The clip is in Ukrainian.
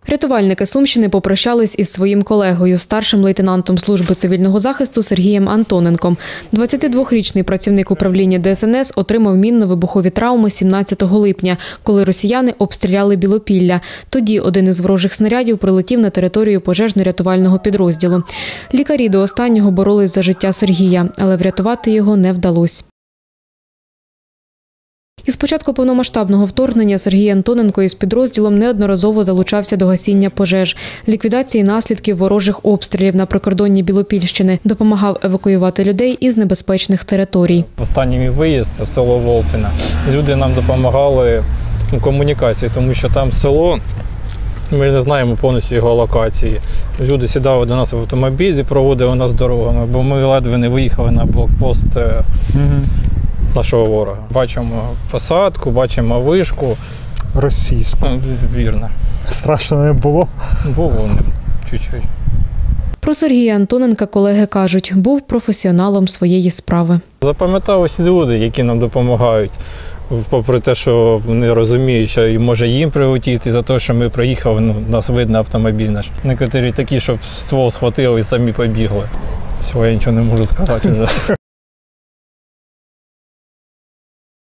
Рятувальники Сумщини попрощались із своїм колегою, старшим лейтенантом служби цивільного захисту Сергієм Антоненком. 22-річний працівник управління ДСНС отримав мінно-вибухові травми 17 липня, коли росіяни обстріляли Білопілля. Тоді один із ворожих снарядів прилетів на територію пожежно-рятувального підрозділу. Лікарі до останнього боролись за життя Сергія, але врятувати його не вдалося. Із початку повномасштабного вторгнення Сергій Антоненко із підрозділом неодноразово залучався до гасіння пожеж, ліквідації наслідків ворожих обстрілів на прикордонні Білопільщини, допомагав евакуювати людей із небезпечних територій. Останній мій виїзд – це село Волфіне. Люди нам допомагали у комунікації, тому що там село, ми не знаємо повністю його локації. Люди сідали до нас в автомобіль і проводили нас дорогами, бо ми ледве не виїхали на блокпост нашого ворога. Бачимо посадку, бачимо вишку. Російську. Вірно. Страшно не було? Було, чуть-чуть. Про Сергія Антоненка колеги кажуть, був професіоналом своєї справи. Запам'яталися люди, які нам допомагають, попри те, що вони розуміють, що може їм прилетіти за те, що ми приїхали, нас видно автомобіль наш. Некоторі такі, щоб ствол схватили і самі побігли. Всього я нічого не можу сказати вже.